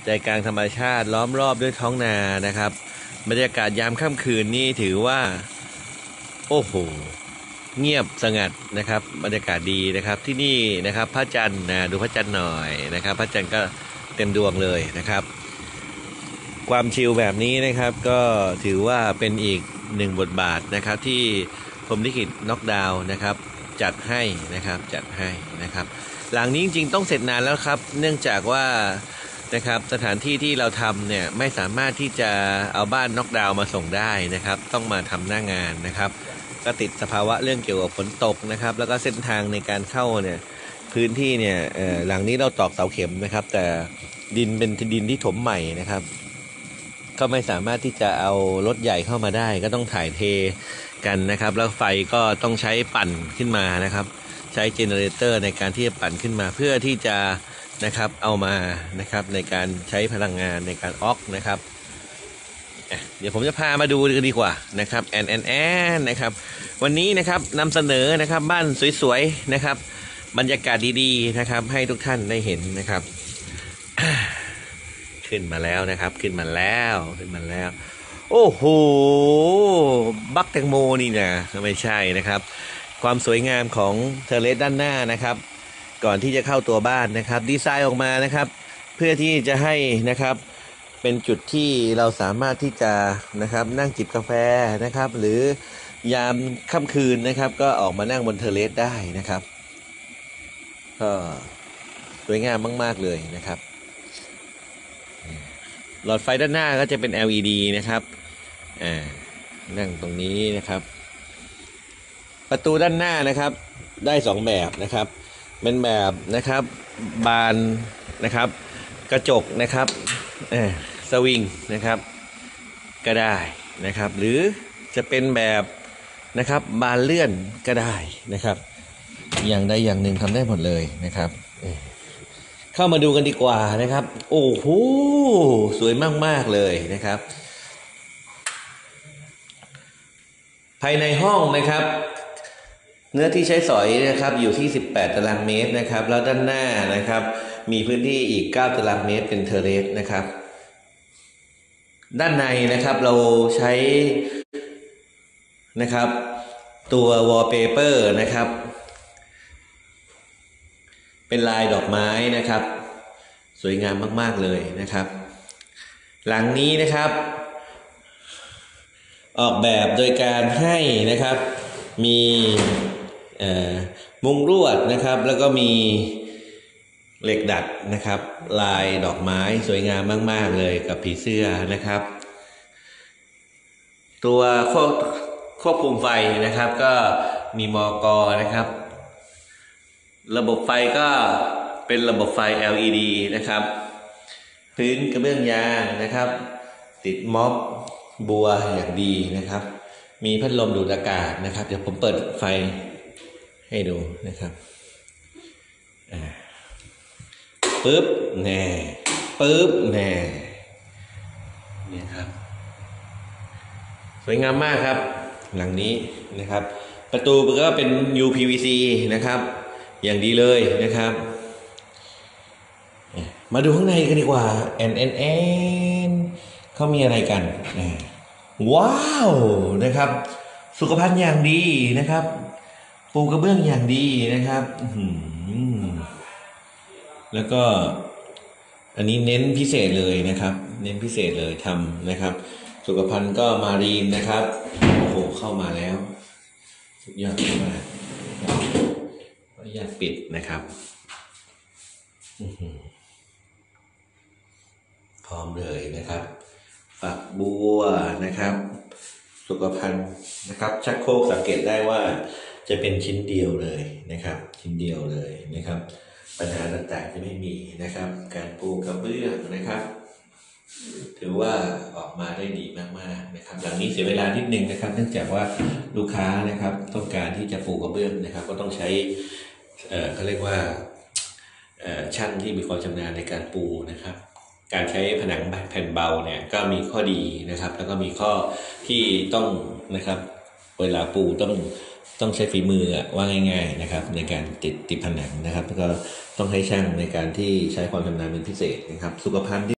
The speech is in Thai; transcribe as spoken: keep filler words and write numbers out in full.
ใจกลางธรรมชาติล้อมรอบด้วยท้องนานะครับบรรยากาศยามค่ำคืนนี่ถือว่าโอ้โหเงียบสงัดนะครับบรรยากาศดีนะครับที่นี่นะครับพระจันทร์นะดูพระจันทร์หน่อยนะครับพระจันทร์ก็เต็มดวงเลยนะครับความชิลแบบนี้นะครับก็ถือว่าเป็นอีกหนึ่งบทบาทนะครับที่พรหมลิขิตน็อกดาวน์นะครับจัดให้นะครับจัดให้นะครับหลังนี้จริงๆต้องเสร็จนานแล้วครับเนื่องจากว่านะครับสถานที่ที่เราทำเนี่ยไม่สามารถที่จะเอาบ้านน็อกดาวน์มาส่งได้นะครับต้องมาทำหน้างานนะครับก็ติดสภาวะเรื่องเกี่ยวกับฝนตกนะครับแล้วก็เส้นทางในการเข้าเนี่ยพื้นที่เนี่ยหลังนี้เราตอกเสาเข็มนะครับแต่ดินเป็นดินที่ถมใหม่นะครับก็ไม่สามารถที่จะเอารถใหญ่เข้ามาได้ก็ต้องถ่ายเทกันนะครับแล้วไฟก็ต้องใช้ปั่นขึ้นมานะครับใช้เจเนเรเตอร์ในการที่จะปั่นขึ้นมาเพื่อที่จะนะครับเอามานะครับในการใช้พลังงานในการออกนะครับเดี๋ยวผมจะพามาดูกันดีกว่านะครับแอนแอนแอนนะครับวันนี้นะครับนำเสนอนะครับบ้านสวยๆนะครับบรรยากาศดีๆนะครับให้ทุกท่านได้เห็นนะครับขึ้นมาแล้วนะครับขึ้นมาแล้วขึ้นมาแล้วโอ้โหบักแตงโมนี่นะไม่ใช่นะครับความสวยงามของเทเลสด้านหน้านะครับก่อนที่จะเข้าตัวบ้านนะครับดีไซน์ออกมานะครับเพื่อที่จะให้นะครับเป็นจุดที่เราสามารถที่จะนะครับนั่งจิบกาแฟนะครับหรือยามค่ำคืนนะครับก็ออกมานั่งบนเทเลสได้นะครับก็สวยงามมากๆเลยนะครับหลอดไฟด้านหน้าก็จะเป็น แอล อี ดี นะครับอ่านั่งตรงนี้นะครับประตูด้านหน้านะครับได้สองแบบนะครับเป็นแบบนะครับบานนะครับกระจกนะครับเออสวิงนะครับก็ได้นะครับหรือจะเป็นแบบนะครับบานเลื่อนก็ได้นะครับอย่างใดอย่างหนึ่งทำได้หมดเลยนะครับเข้ามาดูกันดีกว่านะครับโอ้โหสวยมากๆเลยนะครับภายในห้องนะครับเนื้อที่ใช้สอยนะครับอยู่ที่สิบแปดตารางเมตรนะครับแล้วด้านหน้านะครับมีพื้นที่อีกเก้าตารางเมตรเป็นเทอร์เรสนะครับด้านในนะครับเราใช้นะครับตัววอลเปเปอร์นะครับเป็นลายดอกไม้นะครับสวยงามมากๆเลยนะครับหลังนี้นะครับออกแบบโดยการให้นะครับมีมุ้งลวดนะครับแล้วก็มีเหล็กดัดนะครับลายดอกไม้สวยงามมากๆเลยกับผีเสื้อนะครับตัวควบคุมไฟนะครับก็มีมก.นะครับระบบไฟก็เป็นระบบไฟ แอล อี ดี นะครับพื้นกระเบื้องยางนะครับติดม็อบบัวอย่างดีนะครับมีพัดลมดูดอากาศนะครับเดี๋ยวผมเปิดไฟให้ดูนะครับปึ๊บแน่ปึ๊บแน่นี่ครับสวยงามมากครับหลังนี้นะครับประตูก็เป็น ยู พี วี ซี นะครับอย่างดีเลยนะครับมาดูข้างในกันดีกว่าแอนแอนแอนเขามีอะไรกันว้าวนะครับสุขภัณฑ์อย่างดีนะครับปูกระเบื้องอย่างดีนะครับแล้วก็อันนี้เน้นพิเศษเลยนะครับเน้นพิเศษเลยทำนะครับสุขภัณฑ์ก็มารีนนะครับโอ้โหเข้ามาแล้วสุดยอดมากขออนุญาตปิดนะครับพร้อมเลยนะครับฝักบัวนะครับสุขภัณฑ์นะครับชักโครกสังเกตได้ว่าจะเป็นชิ้นเดียวเลยนะครับชิ้นเดียวเลยนะครับปัญหาต่างๆจะไม่มีนะครับการปูกระเบื้องนะครับถือว่าออกมาได้ดีมากๆนะครับหลังนี้เสียเวลานิดนึงนะครับเนื่องจากว่าลูกค้านะครับต้องการที่จะปูกระเบื้องนะครับก็ต้องใช้เอ่อเขาเรียกว่าเอ่อช่างที่มีความชำนาญในการปูนะครับการใช้ผนังแผ่นเบาเนี่ยก็มีข้อดีนะครับแล้วก็มีข้อที่ต้องนะครับเวลาปูต้องต้องใช้ฝีมือว่าง่ายๆนะครับในการติดติดผนังนะครับแล้วก็ต้องให้ช่างในการที่ใช้ความชำนาญเป็นพิเศษนะครับสุขภัณฑ์